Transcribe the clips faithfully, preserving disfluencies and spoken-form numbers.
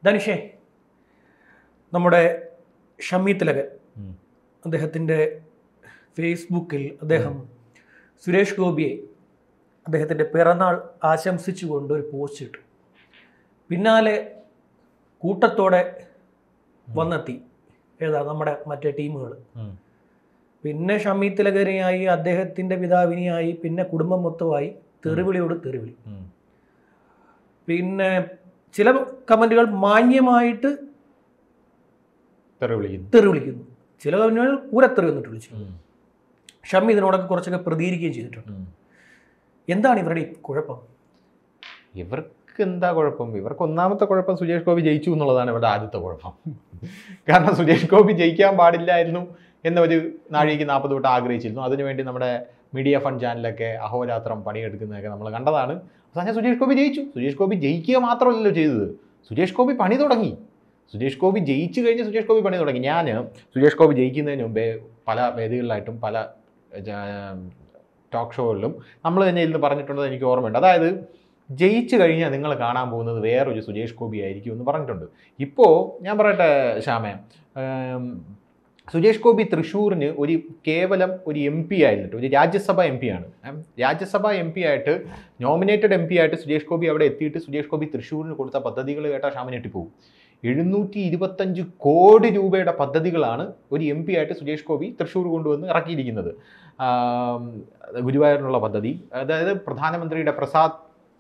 ധനുഷേ, നമ്മുടെ ഷമ്മി തിലകൻ അദ്ദേഹത്തിൻ്റെ ഫേസ്ബുക്കിൽ അദ്ദേഹം സുരേഷ് ഗോപിയെ അദ്ദേഹത്തിൻ്റെ പിറന്നാൾ ആശംസിച്ചുകൊണ്ട് ഒരു പോസ്റ്റ് ഇട്ടു. പിന്നാലെ കൂട്ടത്തോടെ വന്നെത്തി ഏതാ നമ്മുടെ മറ്റേ ടീമുകൾ. പിന്നെ ഷമ്മി തിലകനെയായി, അദ്ദേഹത്തിൻ്റെ പിതാവിനെയായി, പിന്നെ കുടുംബം മൊത്തമായി തെറിവിളിയോട് തെറിവിളി. പിന്നെ ചില കമൻറ്റുകൾ മാന്യമായിട്ട് തെറിവിളിക്കുന്നു, ചില കമൻറ്റുകൾ പൂരത്തെറി വന്നിട്ട് വിളിച്ചു. ഷമ്മി ഇതിനോടൊക്കെ കുറച്ചൊക്കെ പ്രതികരിക്കുകയും ചെയ്തിട്ടുണ്ട്. എന്താണ് ഇവരുടെ കുഴപ്പം? ഇവർക്ക് എന്താ കുഴപ്പം? ഇവർക്ക് ഒന്നാമത്തെ കുഴപ്പം സുരേഷ് ഗോപി ജയിച്ചു എന്നുള്ളതാണ് ഇവരുടെ ആദ്യത്തെ കുഴപ്പം. കാരണം സുരേഷ് ഗോപി ജയിക്കാൻ പാടില്ലായിരുന്നു എന്നൊരു നാഴികയ്ക്ക് നാൽപ്പത് തൊട്ട് ആഗ്രഹിച്ചിരുന്നു. അതിനുവേണ്ടി നമ്മുടെ മീഡിയ ഫണ്ട് ചാനലൊക്കെ അഹോരാത്രം പണിയെടുക്കുന്നതൊക്കെ നമ്മൾ കണ്ടതാണ്. അവസാനം സുരേഷ് ഗോപി ജയിച്ചു. സുരേഷ് ഗോപി ജയിക്കുക മാത്രമല്ലല്ലോ ചെയ്തത്, സുരേഷ് ഗോപി പണി തുടങ്ങി. സുരേഷ് ഗോപി ജയിച്ചു കഴിഞ്ഞ് സുരേഷ് ഗോപി പണി തുടങ്ങി. ഞാൻ സുരേഷ് ഗോപി ജയിക്കുന്നതിന് മുമ്പേ പല വേദികളിലായിട്ടും പല ടോക്ക് ഷോകളിലും നമ്മൾ തന്നെ ഇരുന്ന് പറഞ്ഞിട്ടുള്ളത് എനിക്ക് ഓർമ്മയുണ്ട്. അതായത് ജയിച്ചു കഴിഞ്ഞാൽ നിങ്ങൾ കാണാൻ പോകുന്നത് വേറൊരു സുരേഷ് ഗോപി ആയിരിക്കും എന്ന് പറഞ്ഞിട്ടുണ്ട്. ഇപ്പോൾ ഞാൻ പറയട്ടെ ശ്യാമേ, സുരേഷ് ഗോപി തൃശ്ശൂരിന് ഒരു കേവലം ഒരു എം പി ആയിരുന്നിട്ട്, ഒരു രാജ്യസഭ എം പി ആണ്. രാജ്യസഭ എം പി ആയിട്ട്, നോമിനേറ്റഡ് എം പി ആയിട്ട് സുരേഷ് ഗോപി അവിടെ എത്തിയിട്ട് സുരേഷ് ഗോപി തൃശ്ശൂരിന് കൊടുത്ത പദ്ധതികൾ കേട്ടാൽ ഷാമിനെട്ടി പോകും. എഴുന്നൂറ്റി ഇരുപത്തഞ്ച് കോടി രൂപയുടെ പദ്ധതികളാണ് ഒരു എം പി ആയിട്ട് സുരേഷ് ഗോപി തൃശ്ശൂർ കൊണ്ടുവന്ന് ഇറക്കിയിരിക്കുന്നത്. ഗുരുവായൂരിനുള്ള പദ്ധതി, അതായത് പ്രധാനമന്ത്രിയുടെ പ്രസാദ്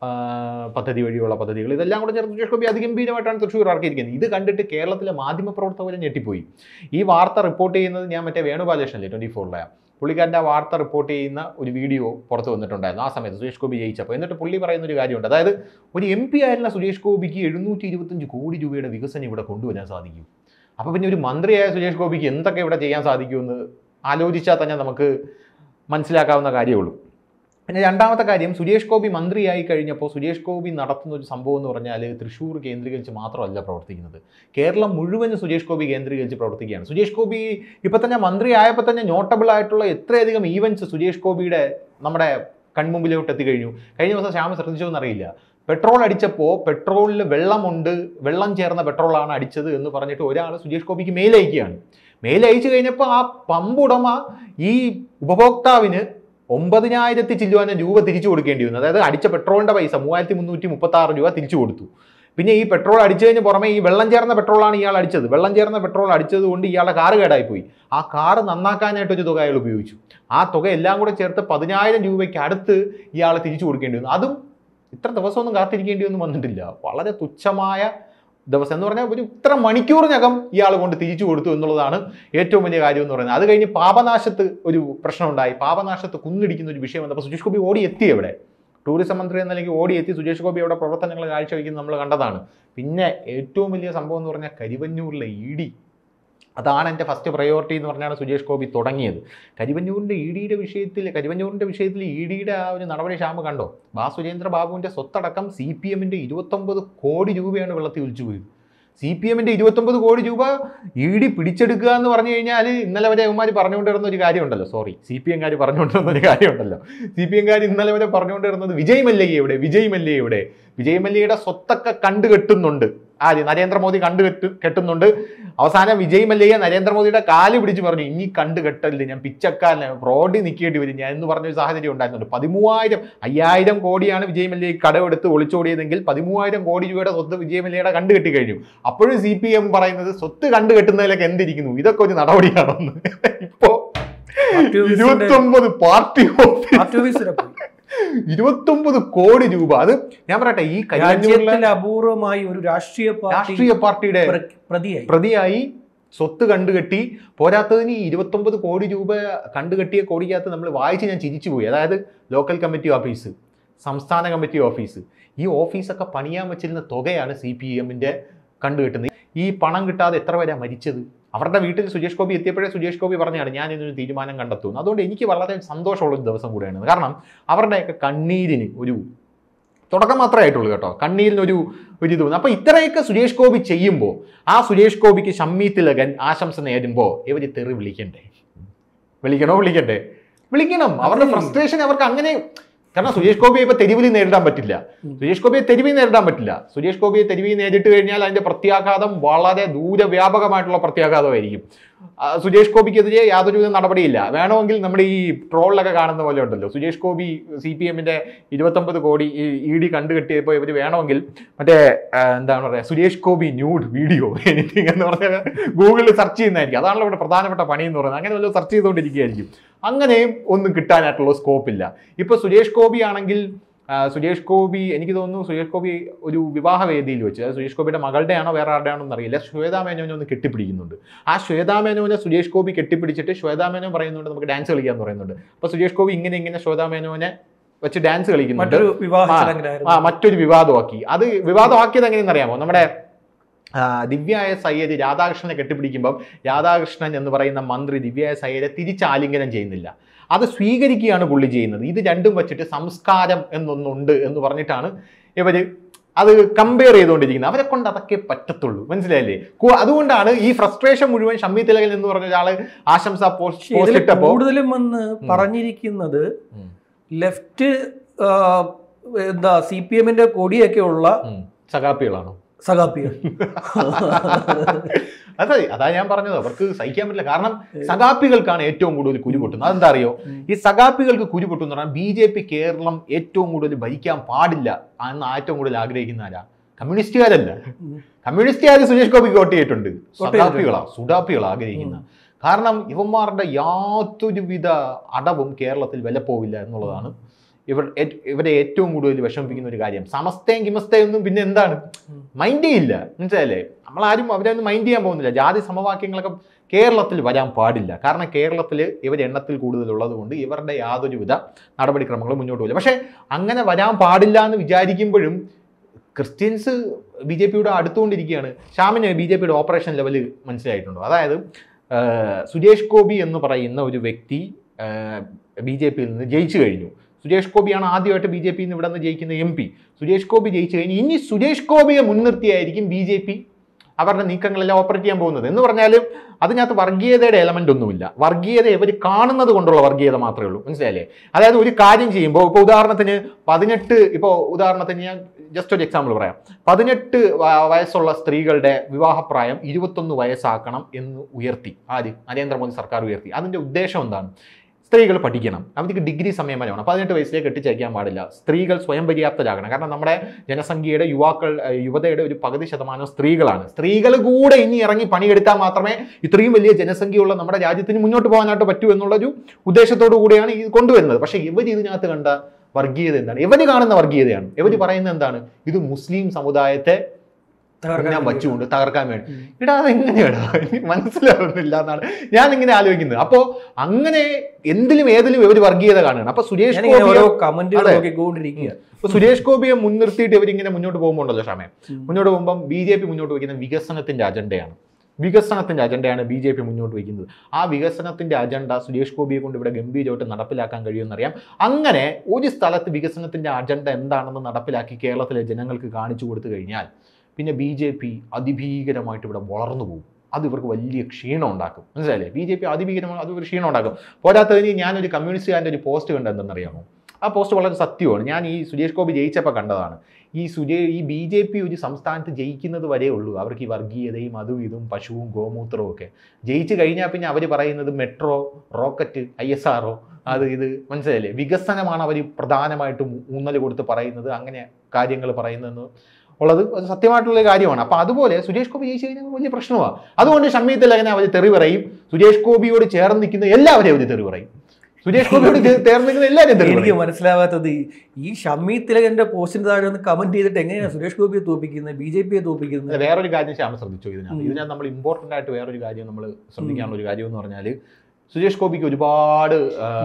പദ്ധതി വഴിയുള്ള പദ്ധതികൾ, ഇതെല്ലാം കൂടെ ചേർത്ത് സുരേഷ് ഗോപി അതിഗംഭീരമായിട്ടാണ് തൃശ്ശൂർ ഇറക്കിയിരിക്കുന്നത്. ഇത് കണ്ടിട്ട് കേരളത്തിലെ മാധ്യമപ്രവർത്തകരെ ഞെട്ടിപ്പോയി. ഈ വാർത്ത റിപ്പോർട്ട് ചെയ്യുന്നത് ഞാൻ മറ്റേ വേണുഗോപാലകൃഷ്ണനില്ലേ ട്വൻറ്റി ഫോറിലാണ്, പുള്ളിക്കാരൻ്റെ ആ വാർത്ത റിപ്പോർട്ട് ചെയ്യുന്ന ഒരു വീഡിയോ പുറത്ത് വന്നിട്ടുണ്ടായിരുന്നു ആ സമയത്ത് സുരേഷ് ഗോപി ജയിച്ചപ്പോൾ. എന്നിട്ട് പുള്ളി പറയുന്ന ഒരു കാര്യമുണ്ട്, അതായത് ഒരു എം പി ആയിരുന്ന സുരേഷ് ഗോപിക്ക് എഴുന്നൂറ്റി ഇരുപത്തഞ്ച് കോടി രൂപയുടെ വികസനം ഇവിടെ കൊണ്ടുവരാൻ സാധിക്കും. അപ്പോൾ പിന്നെ ഒരു മന്ത്രിയായ സുരേഷ് ഗോപിക്ക് എന്തൊക്കെ ഇവിടെ ചെയ്യാൻ സാധിക്കുമെന്ന് ആലോചിച്ചാൽ തന്നെ നമുക്ക് മനസ്സിലാക്കാവുന്ന കാര്യമുള്ളൂ. പിന്നെ രണ്ടാമത്തെ കാര്യം, സുരേഷ് ഗോപി മന്ത്രിയായി കഴിഞ്ഞപ്പോൾ സുരേഷ് ഗോപി നടത്തുന്ന ഒരു സംഭവം എന്ന് പറഞ്ഞാൽ തൃശ്ശൂർ കേന്ദ്രീകരിച്ച് മാത്രമല്ല പ്രവർത്തിക്കുന്നത്, കേരളം മുഴുവനും സുരേഷ് ഗോപി കേന്ദ്രീകരിച്ച് പ്രവർത്തിക്കുകയാണ്. സുരേഷ് ഗോപി ഇപ്പം തന്നെ മന്ത്രി ആയപ്പോൾ തന്നെ നോട്ടബിൾ ആയിട്ടുള്ള എത്രയധികം ഈവൻറ്റ്സ് സുരേഷ് ഗോപിയുടെ നമ്മുടെ കൺമുമ്പിലോട്ട് എത്തിക്കഴിഞ്ഞു. കഴിഞ്ഞ ദിവസം ശ്യാമ ശ്രദ്ധിച്ചോന്ന് അറിയില്ല, പെട്രോൾ അടിച്ചപ്പോൾ പെട്രോളിൽ വെള്ളമുണ്ട്, വെള്ളം ചേർന്ന പെട്രോളാണ് അടിച്ചത് എന്ന് പറഞ്ഞിട്ട് ഒരാൾ സുരേഷ് ഗോപിക്ക് മെയിലയക്കുകയാണ്. മെയിലയച്ചു കഴിഞ്ഞപ്പോൾ ആ പമ്പ് ഉടമ ഈ ഉപഭോക്താവിന് ഒമ്പതിനായിരത്തി ചില്ലുവാനും രൂപ തിരിച്ചു കൊടുക്കേണ്ടി വന്നു. അതായത് അടിച്ച പെട്രോളിൻ്റെ പൈസ മൂവായിരത്തി മുന്നൂറ്റി മുപ്പത്തി ആറ് രൂപ തിരിച്ചു കൊടുത്തു. പിന്നെ ഈ പെട്രോൾ അടിച്ചതിന് പുറമെ ഈ വെള്ളം ചേർന്ന പെട്രോളാണ് ഇയാൾ അടിച്ചത്. വെള്ളം ചേർന്ന പെട്രോൾ അടിച്ചത് കൊണ്ട് ഇയാളുടെ കാറ് കേടായിപ്പോയി. ആ കാറ് നന്നാക്കാനായിട്ടൊരു തുക അയാൾ ഉപയോഗിച്ചു. ആ തുക എല്ലാം കൂടെ ചേർത്ത് പതിനായിരം രൂപയ്ക്ക് അടുത്ത് ഇയാൾ തിരിച്ചു കൊടുക്കേണ്ടി വന്നു. അതും ഇത്ര ദിവസമൊന്നും കാത്തിരിക്കേണ്ടി ഒന്നും വന്നിട്ടില്ല. വളരെ തുച്ഛമായ ദിവസം എന്ന് പറഞ്ഞാൽ ഒരു ഇത്ര മണിക്കൂറിനകം ഇയാൾ കൊണ്ട് തിരിച്ചു കൊടുത്തു എന്നുള്ളതാണ് ഏറ്റവും വലിയ കാര്യം എന്ന് പറയുന്നത്. അത് കഴിഞ്ഞ് പാപനാശത്ത് ഒരു പ്രശ്നമുണ്ടായി. പാപനാശത്ത് കുന്നിടിക്കുന്ന ഒരു വിഷയം വന്നപ്പോൾ സുരേഷ് ഗോപി ഓടി എത്തി അവിടെ. ടൂറിസം മന്ത്രി എന്ന നിലയ്ക്ക് ഓടി എത്തി സുരേഷ് ഗോപി അവിടെ പ്രവർത്തനങ്ങൾ കാഴ്ചവെക്കുന്നത് നമ്മൾ കണ്ടതാണ്. പിന്നെ ഏറ്റവും വലിയ സംഭവം എന്ന് പറഞ്ഞാൽ കരിവന്നൂരിലെ ഇ ഡി, അതാണ് എൻ്റെ ഫസ്റ്റ് പ്രയോറിറ്റി എന്ന് പറഞ്ഞാണ് സുരേഷ് ഗോപി തുടങ്ങിയത്. കരിവന്നൂരിൻ്റെ ഇ ഡിയുടെ വിഷയത്തിൽ കരിവന്നൂരിൻ്റെ വിഷയത്തിൽ ഇ ഡിയുടെ ആ ഒരു നടപടി ക്ഷാമ കണ്ടോ? ബാ സുരേന്ദ്ര ബാബുവിൻ്റെ സ്വത്തടക്കം സി പി എമ്മിൻ്റെ ഇരുപത്തൊമ്പത് കോടി രൂപയാണ് വെള്ളത്തിൽ ഒലിച്ചു പോയത്. സി പി എമ്മിൻ്റെ ഇരുപത്തൊമ്പത് കോടി രൂപ ഇ ഡി പിടിച്ചെടുക്കുക എന്ന് പറഞ്ഞു കഴിഞ്ഞാൽ ഇന്നലെ വരെ അവന്മാർ പറഞ്ഞുകൊണ്ടിരുന്ന ഒരു കാര്യമുണ്ടല്ലോ, സോറി സി പി എംകാർ പറഞ്ഞുകൊണ്ടിരുന്ന ഒരു കാര്യമുണ്ടല്ലോ, സി പി എംകാർ ഇന്നലെ വരെ പറഞ്ഞുകൊണ്ടിരുന്നത് വിജയ് മല്യ എവിടെ, വിജയ് മല്യ എവിടെ, വിജയ് മല്യയുടെ സ്വത്തൊക്കെ കണ്ടുകെട്ടുന്നുണ്ട്. ആര്? നരേന്ദ്രമോദി കണ്ടു കെട്ട് കെട്ടുന്നുണ്ട് അവസാനം വിജയ് മല്യയെ നരേന്ദ്രമോദിയുടെ കാല് പിടിച്ച് പറഞ്ഞു, ഇനി കണ്ടു കെട്ടല്ലേ, ഞാൻ പിച്ചക്കാലിന് റോഡിൽ നിൽക്കേണ്ടി വരും ഞാൻ എന്ന് പറഞ്ഞൊരു സാഹചര്യം ഉണ്ടായിരുന്നുണ്ട്. പതിമൂവായിരം അയ്യായിരം കോടിയാണ് വിജയ് മല്യ കടമെടുത്ത് ഒളിച്ചോടിയതെങ്കിൽ പതിമൂവായിരം കോടി രൂപയുടെ സ്വത്ത് വിജയ് മല്യയുടെ കണ്ടു കെട്ടി കഴിഞ്ഞു. അപ്പോഴും സി പി എം പറയുന്നത് സ്വത്ത് കണ്ടു കെട്ടുന്നതിലൊക്കെ എന്തിരിക്കുന്നു, ഇതൊക്കെ ഒരു നടപടിയാണെന്ന്. ഇപ്പോ ഇരുപത്തൊമ്പത് പാർട്ടി ഓഫീസ് ഇരുപത്തൊമ്പത് കോടി രൂപ. അത് ഞാൻ പറയട്ടെ, ഈ രാജ്യത്തിലെ അപൂർവമായി ഒരു രാഷ്ട്രീയ രാഷ്ട്രീയ പാർട്ടിയുടെ പ്രതിയായി സ്വത്ത് കണ്ടുകെട്ടി. പോരാത്തതിന് ഈ ഇരുപത്തൊമ്പത് കോടി രൂപ കണ്ടുകെട്ടിയ കോടിക്കകത്ത് നമ്മൾ വായിച്ച് ഞാൻ ചിരിച്ചുപോയി. അതായത് ലോക്കൽ കമ്മിറ്റി ഓഫീസ്, സംസ്ഥാന കമ്മിറ്റി ഓഫീസ്, ഈ ഓഫീസൊക്കെ പണിയാൻ വെച്ചിരുന്ന തുകയാണ് സി പി എമ്മിൻ്റെ കണ്ടുകെട്ടുന്നത്. ഈ പണം കിട്ടാതെ എത്ര പേരാ മരിച്ചത്? അവരുടെ വീട്ടിൽ സുരേഷ് ഗോപി എത്തിയപ്പോഴേ സുരേഷ് ഗോപി പറഞ്ഞാണ് ഞാൻ ഇതിനൊരു തീരുമാനം കണ്ടെത്തുന്നു. അതുകൊണ്ട് എനിക്ക് വളരെ സന്തോഷമുള്ളൊരു ദിവസം കൂടെയാണ്. കാരണം അവരുടെയൊക്കെ കണ്ണീരിന് ഒരു തുടക്കം മാത്രമേ ആയിട്ടുള്ളൂ കേട്ടോ, കണ്ണീരിനൊരു ഒരു ഇത് വന്നു. അപ്പോൾ ഇത്രയൊക്കെ സുരേഷ് ഗോപി ചെയ്യുമ്പോൾ ആ സുരേഷ് ഗോപിക്ക് ഷമ്മി തിലകൻ ആശംസ നേരുമ്പോൾ ഇവർ തെറി വിളിക്കണ്ടേ? വിളിക്കണോ? വിളിക്കണ്ടേ? വിളിക്കണം. അവരുടെ ഫ്രസ്ട്രേഷൻ അവർക്ക് അങ്ങനെ കാരണം സുരേഷ് ഗോപിയെ ഇപ്പൊ തെരുവിൽ നേരിടാൻ പറ്റില്ല. സുരേഷ് ഗോപിയെ തെരുവിൽ നേരിടാൻ പറ്റില്ല. സുരേഷ് ഗോപിയെ തെരുവിൽ നേരിട്ട് കഴിഞ്ഞാൽ അതിന്റെ പ്രത്യാഘാതം വളരെ ദൂരവ്യാപകമായിട്ടുള്ള പ്രത്യാഘാതമായിരിക്കും. സുരേഷ് ഗോപിക്കെതിരെ യാതൊരുവിധ നടപടിയില്ല. വേണമെങ്കിൽ നമ്മുടെ ഈ ട്രോളിലൊക്കെ കാണുന്ന പോലെ ഉണ്ടല്ലോ, സുരേഷ് ഗോപി സി പി എമ്മിന്റെ ഇരുപത്തൊമ്പത് കോടി ഇ ഡി കണ്ടുകെട്ടിയപ്പോൾ ഇവർ വേണമെങ്കിൽ മറ്റേ എന്താണ് പറയുക, Suresh Gopi nude video anything എന്ന് പറഞ്ഞാൽ ഗൂഗിളിൽ സെർച്ച് ചെയ്യുന്നതായിരിക്കും. അതാണല്ലോ ഇവിടെ പ്രധാനപ്പെട്ട പണി എന്ന് പറയുന്നത്. അങ്ങനെ വല്ലതും സെർച്ച് ചെയ്തുകൊണ്ടിരിക്കുകയായിരിക്കും. അങ്ങനെയും ഒന്നും കിട്ടാനായിട്ടുള്ള സ്കോപ്പില്ല. ഇപ്പൊ സുരേഷ് ഗോപി ആണെങ്കിൽ സുരേഷ് ഗോപി എനിക്ക് തോന്നുന്നു സുരേഷ് ഗോപി ഒരു വിവാഹ വേദിയിൽ വെച്ച്, അത് സുരേഷ് ഗോപിയുടെ മകളുടെ ആണോ വേറെ ആരുടെ ആണോ എന്നറിയില്ല, ശ്വേതാ മേനോനെ ഒന്ന് കെട്ടിപ്പിടിക്കുന്നുണ്ട്. ആ ശ്വേതാ മേനോനെ സുരേഷ് ഗോപി കെട്ടിപ്പിടിച്ചിട്ട് ശ്വേതാ മേനോൻ പറയുന്നുണ്ട് നമുക്ക് ഡാൻസ് കളിക്കാന്ന് പറയുന്നുണ്ട്. അപ്പൊ സുരേഷ് ഗോപി ഇങ്ങനെ ഇങ്ങനെ ശ്വേതാ മേനോനെ വെച്ച് ഡാൻസ് കളിക്കുന്നുണ്ട്. ആ മറ്റൊരു വിവാദമാക്കി. അത് വിവാദമാക്കിയത് എങ്ങനെയെന്ന് അറിയാമോ? നമ്മുടെ ദിവ്യ എസ് അയ്യർ രാധാകൃഷ്ണനെ കെട്ടിപ്പിടിക്കുമ്പം രാധാകൃഷ്ണൻ എന്ന് പറയുന്ന മന്ത്രി ദിവ്യ എസ് അയ്യരെ തിരിച്ചാലിംഗനം ചെയ്യുന്നില്ല, അത് സ്വീകരിക്കുകയാണ് പുള്ളി ചെയ്യുന്നത്. ഇത് രണ്ടും വെച്ചിട്ട് സംസ്കാരം എന്നൊന്നുണ്ട് എന്ന് പറഞ്ഞിട്ടാണ് ഇവര് അത് കമ്പയർ ചെയ്തുകൊണ്ടിരിക്കുന്നത്. അവരെ കൊണ്ട് അതൊക്കെ പറ്റത്തുള്ളൂ, മനസ്സിലായില്ലേ? അതുകൊണ്ടാണ് ഈ ഫ്രസ്ട്രേഷൻ മുഴുവൻ ഷമ്മി തിലകൻ എന്ന് പറഞ്ഞ ഒരാള് ആശംസ പോസ്റ്റ് ഇട്ടപ്പോൾ കൂടുതലും വന്ന് പറഞ്ഞിരിക്കുന്നത് ലെഫ്റ്റ് എന്താ സി പി എമ്മിന്റെ കൊടിയൊക്കെ ഉള്ള സഖാപ്പികളാണോ? സഖാപ്പികൾ. അതെ, അതാ ഞാൻ പറഞ്ഞത്, അവർക്ക് സഹിക്കാൻ പറ്റില്ല. കാരണം സഖാപ്പികൾക്കാണ് ഏറ്റവും കൂടുതൽ കുരു പൊട്ടുന്നത്. അതെന്താ അറിയോ? ഈ സഖാപ്പികൾക്ക് കുരു പൊട്ടുന്ന പറഞ്ഞാൽ ബി ജെ പി കേരളം ഏറ്റവും കൂടുതൽ ഭരിക്കാൻ പാടില്ല എന്ന് ഏറ്റവും കൂടുതൽ ആഗ്രഹിക്കുന്ന ആരാ? കമ്മ്യൂണിസ്റ്റുകാരല്ല. കമ്മ്യൂണിസ്റ്റുകാർ സുരേഷ് ഗോപിക്ക് വോട്ട് ചെയ്തിട്ടുണ്ട്. സഖാപ്പികളാ സുഡാപ്പികളാ ആഗ്രഹിക്കുന്ന. കാരണം ഇവന്മാരുടെ യാതൊരുവിധ അടവും കേരളത്തിൽ വില പോവില്ല എന്നുള്ളതാണ് ഇവർ ഇവരെ ഏറ്റവും കൂടുതൽ വിഷമിപ്പിക്കുന്ന ഒരു കാര്യം. സമസ്തയും കിമസ്തയും ഒന്നും പിന്നെ എന്താണ് മൈൻഡ് ചെയ്യില്ല, മനസ്സിലല്ലേ? നമ്മളാരും അവരൊന്നും മൈൻഡ് ചെയ്യാൻ പോകുന്നില്ല. ജാതി സമവാക്യങ്ങളൊക്കെ കേരളത്തിൽ വരാൻ പാടില്ല. കാരണം കേരളത്തിൽ ഇവർ എണ്ണത്തിൽ കൂടുതലുള്ളത് കൊണ്ട് ഇവരുടെ യാതൊരുവിധ നടപടിക്രമങ്ങളും മുന്നോട്ട് പോകില്ല. പക്ഷേ അങ്ങനെ വരാൻ പാടില്ല എന്ന് വിചാരിക്കുമ്പോഴും ക്രിസ്ത്യൻസ് ബി ജെ പിയുടെ അടുത്തുകൊണ്ടിരിക്കുകയാണ്. ഷാമിന് ബി ജെ പിയുടെ ഓപ്പറേഷൻ ലെവൽ മനസ്സിലായിട്ടുണ്ടോ? അതായത് സുരേഷ് ഗോപി എന്ന് പറയുന്ന ഒരു വ്യക്തി ബി ജെ പിയിൽ നിന്ന് ജയിച്ചു കഴിഞ്ഞു. സുരേഷ് ഗോപിയാണ് ആദ്യമായിട്ട് ബി ജെ പിയിൽ നിന്ന് ഇവിടെ നിന്ന് ജയിക്കുന്ന എം പി. സുരേഷ് ഗോപി ജയിച്ചു കഴിഞ്ഞ് ഇനി സുരേഷ് ഗോപിയെ മുൻനിർത്തിയായിരിക്കും ബി ജെ പി അവരുടെ നീക്കങ്ങളെല്ലാം ഓപ്പറേറ്റ് ചെയ്യാൻ പോകുന്നത്. എന്ന് പറഞ്ഞാൽ അതിനകത്ത് വർഗീയതയുടെ എലമെന്റ് ഒന്നുമില്ല. വർഗീയത ഇവർ കാണുന്നത് കൊണ്ടുള്ള വർഗീയത മാത്രമേ ഉള്ളൂ, മനസ്സിലായില്ലേ? അതായത് ഒരു കാര്യം ചെയ്യുമ്പോൾ ഇപ്പോൾ ഉദാഹരണത്തിന് പതിനെട്ട് ഇപ്പോൾ ഉദാഹരണത്തിന് ഞാൻ ജസ്റ്റ് ഒരു എക്സാമ്പിൾ പറയാം. പതിനെട്ട് വയസ്സുള്ള സ്ത്രീകളുടെ വിവാഹപ്രായം ഇരുപത്തൊന്ന് വയസ്സാക്കണം എന്ന് ഉയർത്തി ആര്? നരേന്ദ്രമോദി സർക്കാർ ഉയർത്തി. അതിൻ്റെ ഉദ്ദേശം എന്താണ്? സ്ത്രീകൾ പഠിക്കണം, അവർക്ക് ഡിഗ്രി സമയം വരെ വേണം. പതിനെട്ട് വയസ്സിലേക്ക് കെട്ടിച്ചയക്കാൻ പാടില്ല. സ്ത്രീകൾ സ്വയം പര്യാപ്തരാകണം. കാരണം നമ്മുടെ ജനസംഖ്യയുടെ യുവാക്കൾ യുവതയുടെ ഒരു പകുതി ശതമാനം സ്ത്രീകളാണ്. സ്ത്രീകൾ കൂടെ ഇനി ഇറങ്ങി പണിയെടുത്താൽ മാത്രമേ ഇത്രയും വലിയ ജനസംഖ്യയുള്ള നമ്മുടെ രാജ്യത്തിന് മുന്നോട്ട് പോകാനായിട്ട് പറ്റൂ എന്നുള്ളൊരു ഉദ്ദേശത്തോടു കൂടിയാണ് ഇത് കൊണ്ടുവരുന്നത്. പക്ഷേ ഇവർ ഇതിനകത്ത് കണ്ട വർഗീയത എന്താണ്? ഇവര് കാണുന്ന വർഗീയതയാണ്. ഇവര് പറയുന്നത് എന്താണ്? ഇത് മുസ്ലിം സമുദായത്തെ ഞാൻ വച്ചുകൊണ്ട് തകർക്കാൻ വേണ്ടി. ഇടാ അതെങ്ങനെയാടാ മനസ്സിലാവുന്നില്ല എന്നാണ് ഞാൻ ഇങ്ങനെ ആലോചിക്കുന്നത്. അപ്പോ അങ്ങനെ എന്തിലും ഏതിലും ഇവര് വർഗീയത കാണുകയാണ്. അപ്പൊ സുരേഷ് ഗോപി സുരേഷ് ഗോപിയെ മുൻനിർത്തിയിട്ട് ഇവരിങ്ങനെ മുന്നോട്ട് പോകുമ്പോണ്ടല്ലോ ക്ഷമയം മുന്നോട്ട് പോകുമ്പോൾ ബി ജെ പി മുന്നോട്ട് വയ്ക്കുന്ന വികസനത്തിന്റെ അജണ്ടയാണ്. വികസനത്തിന്റെ അജണ്ടയാണ് ബി ജെ പി മുന്നോട്ട് വയ്ക്കുന്നത്. ആ വികസനത്തിന്റെ അജണ്ട സുരേഷ് ഗോപിയെ കൊണ്ട് ഇവിടെ ഗംഭീരമായിട്ട് നടപ്പിലാക്കാൻ കഴിയുമെന്നറിയാം. അങ്ങനെ ഒരു സ്ഥലത്ത് വികസനത്തിന്റെ അജണ്ട എന്താണെന്ന് നടപ്പിലാക്കി കേരളത്തിലെ ജനങ്ങൾക്ക് കാണിച്ചു കൊടുത്തു കഴിഞ്ഞാൽ പിന്നെ ബി ജെ പി അതിഭീകരമായിട്ട് ഇവിടെ വളർന്നു പോകും. അത് ഇവർക്ക് വലിയ ക്ഷീണം ഉണ്ടാക്കും, മനസ്സിലായില്ലേ? ബി ജെ പി അതിഭീകരമായി അത് ഒരു ക്ഷീണം ഉണ്ടാക്കും. പോരാത്തതിന് ഞാനൊരു കമ്മ്യൂണിസ്റ്റുകാരൻ്റെ ഒരു പോസ്റ്റ് കണ്ട എന്തെന്നറിയാമോ? ആ പോസ്റ്റ് വളരെ സത്യമാണ്. ഞാൻ ഈ സുരേഷ് ഗോപി ജയിച്ചപ്പോൾ കണ്ടതാണ്. ഈ സുരേ ഈ ബി ജെ പി ഒരു സംസ്ഥാനത്ത് ജയിക്കുന്നത് വരെ ഉള്ളൂ അവർക്ക് ഈ വർഗീയതയും അതും ഇതും പശുവും ഗോമൂത്രവും ഒക്കെ. ജയിച്ചു കഴിഞ്ഞാൽ പിന്നെ അവർ പറയുന്നത് metro, rocket, I S R O അത് ഇത്, മനസ്സിലായില്ലേ? വികസനമാണ് അവർ പ്രധാനമായിട്ടും ഊന്നൽ കൊടുത്ത് പറയുന്നത്, അങ്ങനെ കാര്യങ്ങൾ പറയുന്നതെന്ന് ഉള്ളത് സത്യമായിട്ടുള്ള കാര്യമാണ്. അപ്പൊ അതുപോലെ സുരേഷ് ഗോപി ജയിച്ചു കഴിഞ്ഞാൽ വലിയ പ്രശ്നമാണ്. അതുകൊണ്ട് ഷമ്മി തിലകനെ അവർ തെറി പറയും. സുരേഷ് ഗോപിയോട് ചേർന്ന് നിൽക്കുന്ന എല്ലാവരെയും അവർ തെറി പറയും. സുരേഷ് ഗോപിയോട് ചേർന്ന് നിൽക്കുന്ന എല്ലാവരും തെറി പറയും. എനിക്ക് മനസ്സിലാവാത്തത് ഈ ഷമ്മി തിലകന്റെ പോസ്റ്റിന് താഴെ ഒന്ന് കമന്റ് ചെയ്തിട്ട് എങ്ങനെയാണ് സുരേഷ് ഗോപിയെ തോപ്പിക്കുന്നത്, ബി ജെ പിയെ തോപ്പിക്കുന്നത്? വേറൊരു കാര്യം ശ്യാമ ശ്രദ്ധിച്ചു ഇതിനകത്ത്. ഇതിനകത്ത് നമ്മൾ ഇമ്പോർട്ടൻ്റ് ആയിട്ട് വേറൊരു കാര്യം നമ്മൾ ശ്രദ്ധിക്കാനുള്ള ഒരു കാര്യം എന്ന് പറഞ്ഞാൽ സുരേഷ് ഗോപിക്ക് ഒരുപാട്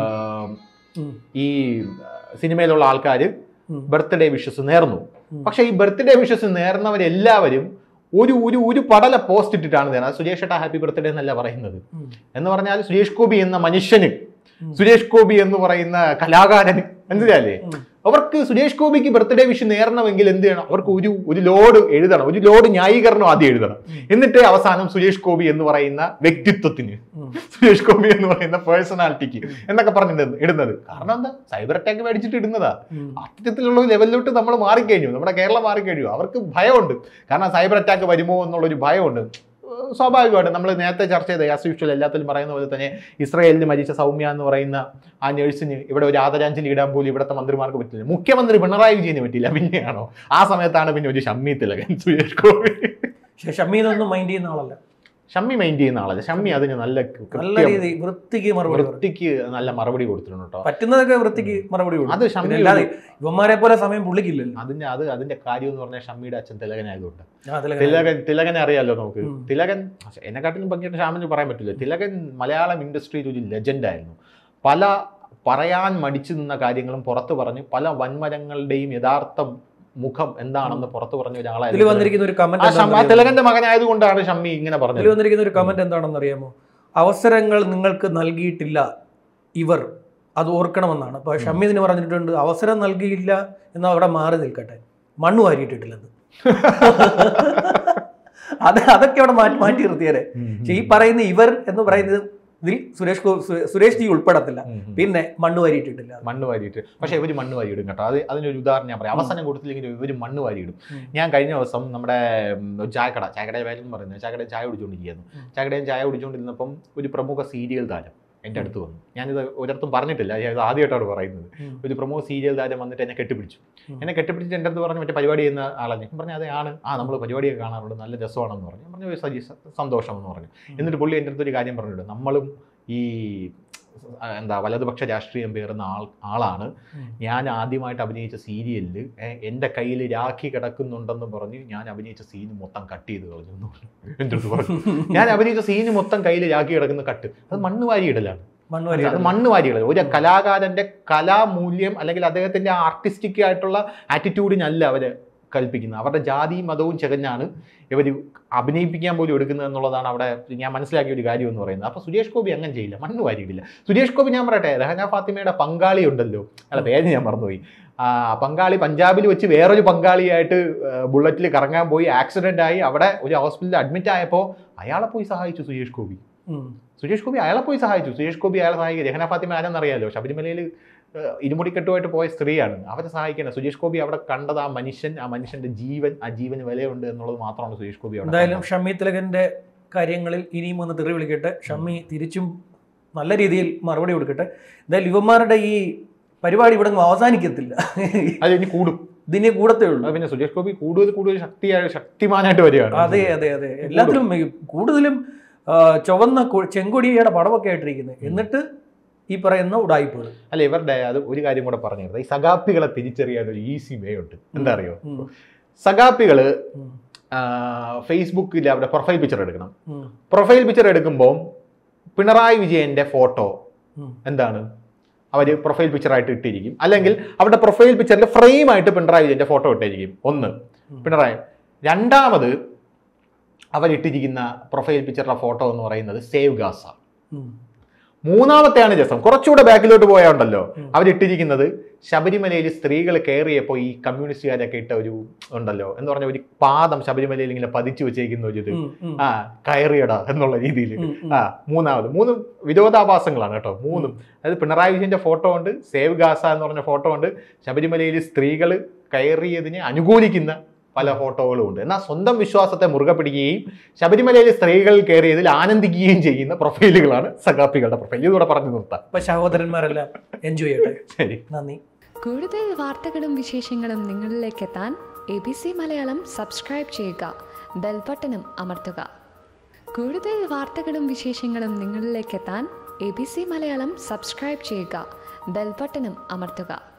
ഈ സിനിമയിലുള്ള ആൾക്കാർ ബർത്ത്ഡേ വിഷസ് നേർന്നു. പക്ഷെ ഈ ബർത്ത്ഡേ വിഷസ് നേർന്നവരെല്ലാവരും ഒരു ഒരു ഒരു പടല പോസ്റ്റ് ഇട്ടിട്ടാണ് നേരുന്നത്. സുരേഷ് ഏട്ടാ ഹാപ്പി ബർത്ത്ഡേ എന്നല്ല പറയുന്നത്. എന്ന് പറഞ്ഞാൽ സുരേഷ് ഗോപി എന്ന മനുഷ്യന്, സുരേഷ് ഗോപി എന്ന് പറയുന്ന കലാകാരന്, മനസ്സിലായില്ലേ, അവർക്ക് സുരേഷ് ഗോപിക്ക് ബർത്ത്ഡേ വിഷ് നേരണമെങ്കിൽ എന്ത് ചെയ്യണം? അവർക്ക് ഒരു ഒരു ലോഡ് എഴുതണം, ഒരു ലോഡ് ന്യായീകരണം ആദ്യം എഴുതണം. എന്നിട്ട് അവസാനം സുരേഷ് ഗോപി എന്ന് പറയുന്ന വ്യക്തിത്വത്തിന്, സുരേഷ് ഗോപി എന്ന് പറയുന്ന പേഴ്സണാലിറ്റിക്ക് എന്നൊക്കെ പറഞ്ഞിട്ട് ഇടുന്നത്. കാരണം എന്താ? സൈബർ അറ്റാക്ക് മേടിച്ചിട്ട് ഇടുന്നതാ. അത്തരത്തിലുള്ള ലെവലിലോട്ട് നമ്മൾ മാറിക്കഴിഞ്ഞു, നമ്മുടെ കേരളം മാറിക്കഴിഞ്ഞു. അവർക്ക് ഭയമുണ്ട്. കാരണം സൈബർ അറ്റാക്ക് വരുമോ എന്നുള്ളൊരു ഭയമുണ്ട്. സ്വാഭാവികമായിട്ട് നമ്മൾ നേരത്തെ ചർച്ച ചെയ്ത ആസ് യൂഷ്വൽ എല്ലാത്തിലും പറയുന്ന പോലെ തന്നെ ഇസ്രായേലിൽ മരിച്ച സൗമ്യ എന്ന് പറയുന്ന ആ നഴ്സിന് ഇവിടെ ഒരു ആദരാഞ്ജലി ഇടാൻ പോലും ഇവിടുത്തെ മന്ത്രിമാർക്ക് പറ്റില്ല. മുഖ്യമന്ത്രി പിണറായി വിജയന് പറ്റില്ല. പിന്നെയാണോ ആ സമയത്താണ് പിന്നെ ഒരു ഷമ്മി തിലകൻ, സുരേഷ് ഗോപി. ഷമ്മി ഇതൊന്നും മൈൻഡ് ചെയ്യുന്ന ആളല്ല. ഷമ്മി മൈൻഡ് ചെയ്യുന്ന ആളല്ല. ഷമ്മി അതിന് നല്ല നല്ല രീതി വൃത്തിക്ക് മറുപടി വൃത്തിക്ക് നല്ല മറുപടി കൊടുത്തിട്ടുണ്ട് കേട്ടോ. പറ്റുന്നതൊക്കെ വൃത്തിക്ക് മറുപടി കൊടുക്കും. അത് ഷമ്മി അല്ലാതെ ഇവന്മാരെ പോലെ സമയം പുള്ളിക്കില്ലല്ലോ. അതിന്റെ അത് അതിന്റെ കാര്യം എന്ന് പറഞ്ഞാൽ ഷമ്മിയുടെ അച്ഛൻ തിലകനായതുകൊണ്ട്. തിലകൻ തിലകനെ അറിയാലോ നമുക്ക്. തിലകൻ എന്നെക്കാട്ടിലും ഭംഗിയായിട്ട് ഷാമിന് പറയാൻ പറ്റില്ല. തിലകൻ മലയാളം ഇൻഡസ്ട്രിയിൽ ഒരു ലെജൻഡ് ആയിരുന്നു. പല പറയാൻ മടിച്ചു നിന്ന കാര്യങ്ങളും പുറത്തു പറഞ്ഞ് പല വൻമരങ്ങളുടെയും യഥാർത്ഥ മുഖം എന്താണെന്ന് പുറത്തു പറഞ്ഞ ഒരാളായിരുന്നു. വന്നിരിക്കുന്ന ഒരു കമന്റ് തിലകന്റെ മകനായതുകൊണ്ടാണ് ഷമ്മി ഇങ്ങനെ പറഞ്ഞത്. വന്നിരിക്കുന്ന ഒരു കമന്റ് എന്താണെന്ന് അറിയാമോ? അവസരങ്ങൾ നിങ്ങൾക്ക് നൽകിയിട്ടില്ല ഇവർ, അത് ഓർക്കണമെന്നാണ്. അപ്പൊ ഷമ്മി ഇതിന് പറഞ്ഞിട്ടുണ്ട് അവസരം നൽകിയില്ല എന്ന് അവിടെ മാറി നിൽക്കട്ടെ, മണ്ണ് വാരിയിട്ടിട്ടില്ലെന്ന്. അത് അതൊക്കെ അവിടെ മാറ്റി മാറ്റി നിർത്തിയാലേ. പക്ഷെ ഈ പറയുന്ന ഇവർ എന്ന് പറയുന്നത് ഇതിൽ സുരേഷ് സുരേഷ് ജി ഉൾപ്പെടത്തില്ല. പിന്നെ മണ്ണ് വാരിയിട്ടിട്ടില്ല. മണ്ണ് വാരിയിട്ട് പക്ഷെ ഇവര് മണ്ണ് വാരിയിടും കേട്ടോ. അത് അതിനൊരു ഉദാഹരണം ഞാൻ പറയാം. അവസരം കൊടുത്തില്ലെങ്കിൽ ഇവര് മണ്ണ് വാരിയിടും. ഞാൻ കഴിഞ്ഞ ദിവസം നമ്മുടെ ചായക്കട ചായക്കട പേരെന്ന് പറയുന്നത് ചായക്കട ചായ കുടിച്ചുകൊണ്ടിരിക്കുന്നു. ചായക്കടയും ചായ കുടിച്ചുകൊണ്ടിരുന്നപ്പം ഒരു പ്രമുഖ സീരിയൽ താരം എൻ്റെ അടുത്ത് വന്നു. ഞാനിത് ഒരിടത്തും പറഞ്ഞിട്ടില്ല, ഞാൻ ഇത് ആദ്യമായിട്ടാണ് പറയുന്നത്. ഒരു പ്രമുഖ സീരിയൽ താരം വന്നിട്ട് എന്നെ കെട്ടിപ്പിടിച്ചു. എന്നെ കെട്ടിപ്പിടിച്ചിട്ട് എൻ്റെ അടുത്ത് പറഞ്ഞു മറ്റേ പരിപാടി ചെയ്യുന്ന ആളാണ്. ഞാൻ പറഞ്ഞു അതെ ആണ്, ആ നമ്മൾ പരിപാടിയൊക്കെ കാണാറുണ്ട്, നല്ല രസമാണെന്ന് പറഞ്ഞു. ഞാൻ പറഞ്ഞു സജി സന്തോഷം എന്ന് പറഞ്ഞു. എന്നിട്ട് പുള്ളി എൻ്റെ അടുത്തൊരു കാര്യം പറഞ്ഞിട്ടുണ്ട്, നമ്മളും ഈ എന്താ വലതുപക്ഷ രാഷ്ട്രീയം പേറുന്ന ആൾ ആളാണ്. ഞാൻ ആദ്യമായിട്ട് അഭിനയിച്ച സീരിയലിൽ എൻ്റെ കയ്യിൽ രാഖി കിടക്കുന്നുണ്ടെന്ന് പറഞ്ഞ് ഞാൻ അഭിനയിച്ച സീന് മൊത്തം കട്ട് ചെയ്ത് കളഞ്ഞു. എൻ്റെ അടുത്ത് പറഞ്ഞു ഞാൻ അഭിനയിച്ച സീന് മൊത്തം കയ്യിൽ രാഖി കിടക്കുന്ന കട്ട്, അത് മണ്ണ് വാരിയിടലാണ്. അത് മണ്ണ് വാരിയിടൽ. ഒരു കലാകാരൻ്റെ കലാമൂല്യം അല്ലെങ്കിൽ അദ്ദേഹത്തിൻ്റെ ആർട്ടിസ്റ്റിക് ആയിട്ടുള്ള ആറ്റിറ്റ്യൂഡിനല്ല അവർ കൽപ്പിക്കുന്നത്. അവരുടെ ജാതിയും മതവും ചെകഞ്ഞാണ് ഇവർ അഭിനയിപ്പിക്കാൻ പോലും എടുക്കുന്നത് എന്നുള്ളതാണ് അവിടെ ഞാൻ മനസ്സിലാക്കിയ ഒരു കാര്യം എന്ന് പറയുന്നത്. അപ്പോൾ സുരേഷ് ഗോപി അങ്ങനെ ചെയ്യില്ല, മണ്ണ് വാരിയിടില്ല. സുരേഷ് ഗോപി ഞാൻ പറയട്ടെ, രഹന ഫാത്തിമയുടെ പങ്കാളി ഉണ്ടല്ലോ, അല്ല പേര് ഞാൻ മറന്നുപോയി, പങ്കാളി പഞ്ചാബിൽ വെച്ച് വേറൊരു പങ്കാളിയായിട്ട് ബുള്ളറ്റിൽ കറങ്ങാൻ പോയി ആക്സിഡൻ്റ് ആയി അവിടെ ഒരു ഹോസ്പിറ്റലിൽ അഡ്മിറ്റ് ആയപ്പോൾ അയാളെ പോയി സഹായിച്ചു സുരേഷ് ഗോപി. സുരേഷ് ഗോപി അയാളെ പോയി സഹായിച്ചു. സുരേഷ് ഗോപി അയാളെ സഹായിക്കുക. രഹന ഫാത്തിമ ആരെന്നറിയാലോ, ശബരിമലയിൽ ഇരുമുടിക്കെട്ടുമായിട്ട് പോയ സ്ത്രീയാണ്. അവരെ സഹായിക്കണം. സുരേഷ് ഗോപി അവിടെ കണ്ടത് ആ മനുഷ്യൻ, ആ മനുഷ്യന്റെ ജീവൻ, ആ ജീവന് വിലയുണ്ട് എന്നുള്ളത് മാത്രമാണ് സുരേഷ് ഗോപി. എന്തായാലും ഷമ്മി തിലകന്റെ കാര്യങ്ങളിൽ ഇനിയും ഒന്ന് തെറി വിളിക്കട്ടെ. ഷമ്മി തിരിച്ചും നല്ല രീതിയിൽ മറുപടി കൊടുക്കട്ടെ. എന്തായാലും യുവന്മാരുടെ ഈ പരിപാടി ഇവിടെ നിന്ന് അവസാനിക്കത്തില്ല, അത് ഇനി കൂടും, ഇതിനെ കൂടത്തേ ഉള്ളൂ. പിന്നെ സുരേഷ് ഗോപി കൂടുതൽ കൂടുതൽ ശക്തിയായ ശക്തിമാനായിട്ട് വരികയാണ്. അതെ അതെ അതെ എല്ലാത്തിലും കൂടുതലും ചുവന്ന ചെങ്കൊടിയുടെ പടമൊക്കെ ആയിട്ടിരിക്കുന്നത്. എന്നിട്ട് ഈ പറയുന്ന ഉടായിപ്പുകൾ അല്ല ഇവരുടെ അത് ഒരു കാര്യം കൂടെ പറഞ്ഞിരുന്നത്, ഈ സഖാപ്പികളെ തിരിച്ചറിയാൻ ഒരു ഈസി വേ ഉണ്ട്. എന്താ അറിയോ, സഖാപ്പികള് ഫേസ്ബുക്കിൽ അവരുടെ പ്രൊഫൈൽ പിക്ചർ എടുക്കണം. പ്രൊഫൈൽ പിക്ചർ എടുക്കുമ്പോൾ പിണറായി വിജയന്റെ ഫോട്ടോ എന്താണ് അവര് പ്രൊഫൈൽ പിക്ചറായിട്ട് ഇട്ടിരിക്കും, അല്ലെങ്കിൽ അവരുടെ പ്രൊഫൈൽ പിക്ചറിൽ ഫ്രെയിം ആയിട്ട് പിണറായി വിജയന്റെ ഫോട്ടോ ഇട്ടിരിക്കും. ഒന്ന് പിണറായി. രണ്ടാമത് അവരിട്ടിരിക്കുന്ന പ്രൊഫൈൽ പിക്ചറിലെ ഫോട്ടോ എന്ന് പറയുന്നത് സേവ് ഗാസ. മൂന്നാമത്തെയാണ് രസം, കുറച്ചുകൂടെ ബാക്കിലോട്ട് പോയാണ്ടല്ലോ അവരിട്ടിരിക്കുന്നത് ശബരിമലയിൽ സ്ത്രീകൾ കയറിയപ്പോൾ ഈ കമ്മ്യൂണിസ്റ്റുകാരൊക്കെ ഇട്ട ഒരു ഉണ്ടല്ലോ എന്ന് പറഞ്ഞ ഒരു പാദം ശബരിമലയിൽ ഇങ്ങനെ പതിച്ചു വെച്ചേക്കുന്ന ഒരു ഇത്, ആ കയറിയടാ എന്നുള്ള രീതിയിൽ. ആ മൂന്നാമത് മൂന്നും വിരോധാഭാസങ്ങളാണ് കേട്ടോ മൂന്നും. അതായത് പിണറായി വിജയന്റെ ഫോട്ടോ ഉണ്ട്, സേവ് ഗാസ എന്ന് പറഞ്ഞ ഫോട്ടോ ഉണ്ട്, ശബരിമലയിൽ സ്ത്രീകൾ കയറിയതിനെ അനുകൂലിക്കുന്ന പല ഫോട്ടോകളും ഉണ്ട്. എന്നാൽ സ്വന്തം വിശ്വാസത്തെ മുറുകെ പിടിക്കുകയും ശബരിമലയിൽ സ്ത്രീകൾ കയറിയതിൽ ആനന്ദിക്കുകയും ചെയ്യുന്ന പ്രൊഫൈലുകളാണ് സഖാപ്പികളുടെ പ്രൊഫൈൽ. ഇതൂടെ പറഞ്ഞു നിർത്താം. ഇപ്പൊ സഹോദരന്മാരെല്ലാം എൻജോയ് ചെയ്യട്ടെ. ശരി, നന്ദി. കൂടുതൽ വാർത്തകളും വിശേഷങ്ങളും നിങ്ങളിലേക്ക് എത്താൻ A B C Malayalam subscribe ചെയ്യുക, ബെൽബട്ടനും അമർത്തുക. കൂടുതൽ വാർത്തകളും വിശേഷങ്ങളും നിങ്ങളിലേക്ക് എത്താൻ A B C Malayalam subscribe ചെയ്യുക, ബെൽബട്ടനും അമർത്തുക.